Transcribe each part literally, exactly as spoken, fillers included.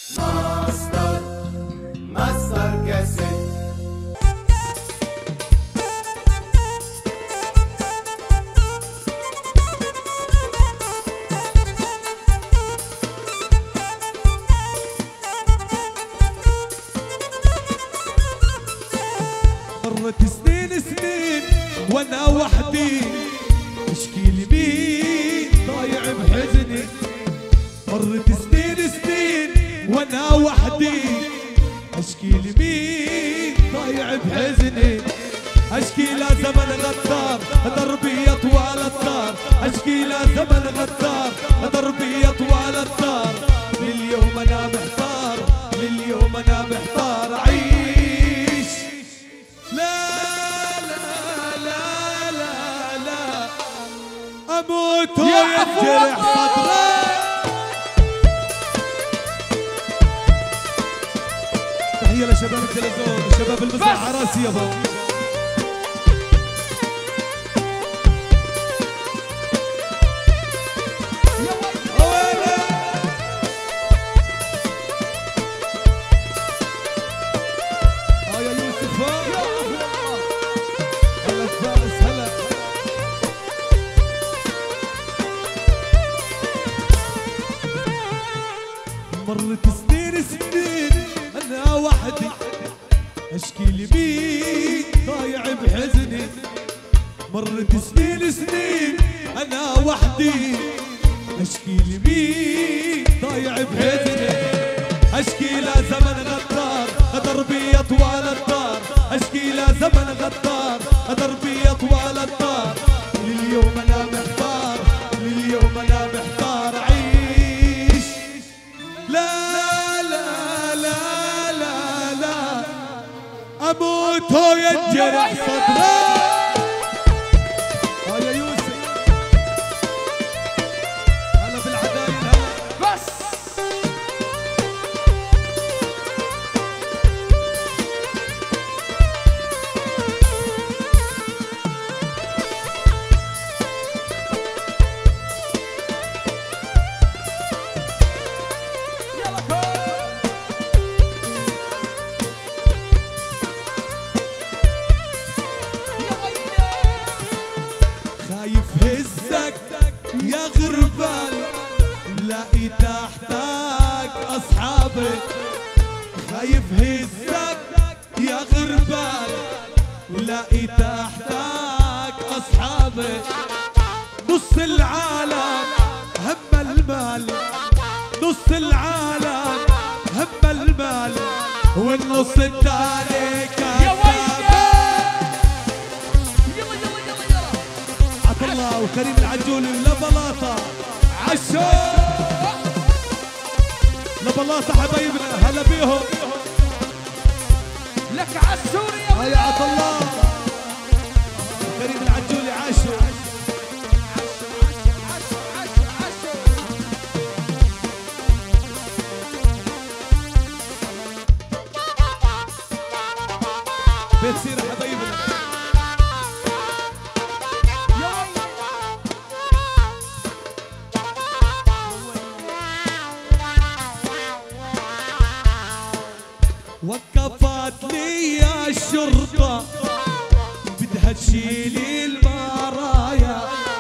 ماستر ماستر كاسيت. مرت سنين سنين وانا وحدي اشكي لي مين ضايع بحزني. مرت سنين سنين وانا وحدي اشكي لي مين ضايع بحزني. اشكي لا زمن غدار دربي طوال الدار. اشكي لا زمن غدار دربي طوال الدار. لليوم انا محتار لليوم انا محتار اعيش. لا لا لا لا لا اموت وينجرح صدري. تحية لشباب التلفزيون وشباب المسرح عراسي يابا. مرت سنين سنين انا وحدي اشكي لي مين ضايع بحزني. مرت سنين سنين انا وحدي اشكي لي مين ضايع بحزني. اشكي لا زمن غدار دربي طوال الدار. اشكي لا زمن غدار دربي طوال الدار. لليوم انا محتار لليوم انا محتار اعيش. لا لا لا لا لا اموت وينجرح صدري. اه يا يوسف هلا بالعدايل هلا بس. خايف هزك يا غربال لاقي تحتك اصحابك. خايف هزك يا غربال لاقي تحتك اصحابك. نص العالم هم المال نص العالم هم المال والنص الثاني كذاب. عطا الله وكريم العجولي ولا بلاطة عشو لا بلاطة حبايبنا هلا بيهم. لك عالسوري يا هيا عطا الله وكريم العجولي عاشو. بيت سيرة حبايبنا. وقفت لي الشرطة بدها تشيلي المرايا.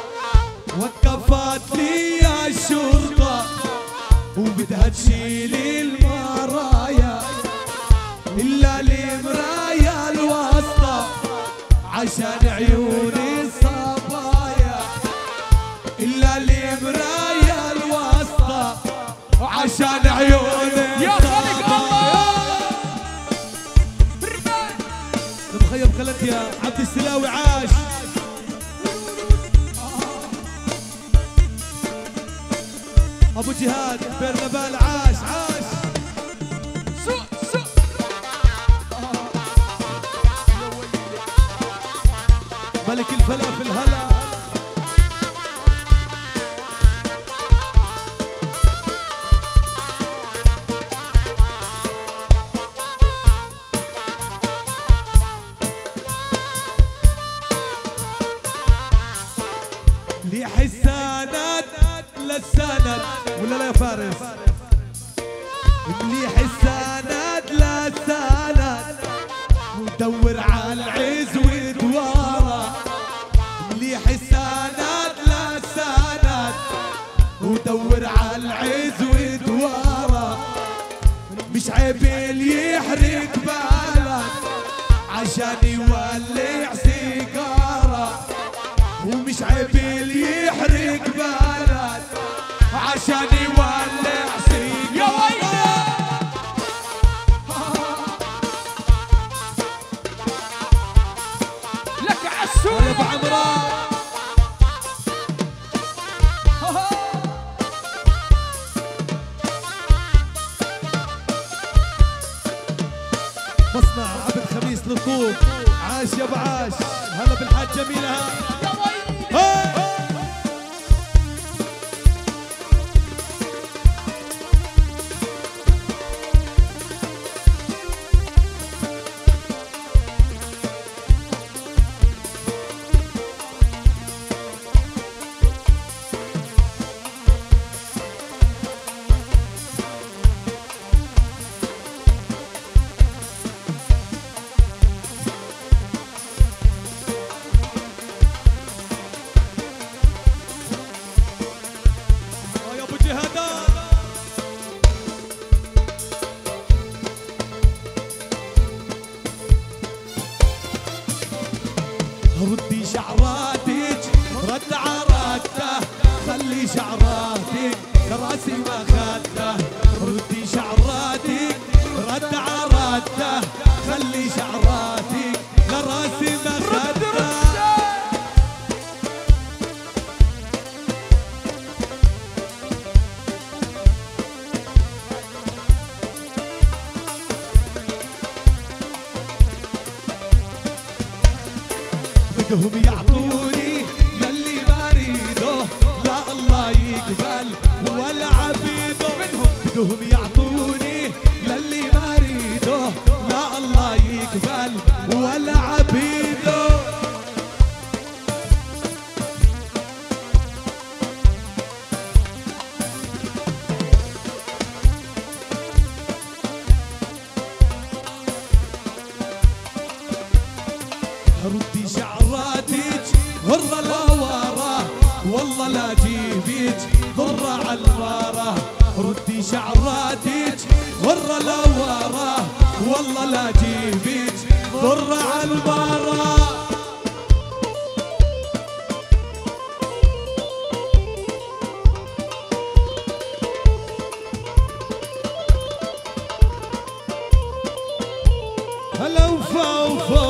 وقفت لي الشرطة وبدها تشيلي المرايا. إلا المرايا الوسطى عشان عيوني الصبايا. إلا المرايا الوسطى عشان عيوني يا خالق الله. مخيم خلت يا عبد السلاوي عاش. ابو جهاد برنبال عاش عاش. سوق سوق ملك الفلافل هلا. لي حسانات للسند ولا لا يا فارس؟ مليح السند للسند ودور على العز ودواره. مليح السند للسند ودور على العز ودواره. مش عيب اللي يحرق بلد عشان يولع سيجاره. ومش عيب اللي يحرق بلد عشان يولع سيجاره. لك عالسوري يا ابو عمران مصنع عبد خميس للطوب. عاش يا ابو عاش. هلا بالحاج جميله. يا ويلي هاي يا ابو جهادان. ردي شعراتك رد عرادته. خلي شعراتك كراسي ما خدته. ردي شعراتك رد عرادته. خلي شعراتك كراسي ما خدته. بدهم يعطوني للي بريده. لا الله يقبل ولا عبيده. بدهم يعطوني للي بريده. لا الله يقبل ولا عبيده. ردي شعراتك هرة لا وراه. والله لا جيبك ضرة على الغارة. ردي شعراتك هرة لا وراه. والله لا جيبك ضرة على الغارة. هلا وفا وفا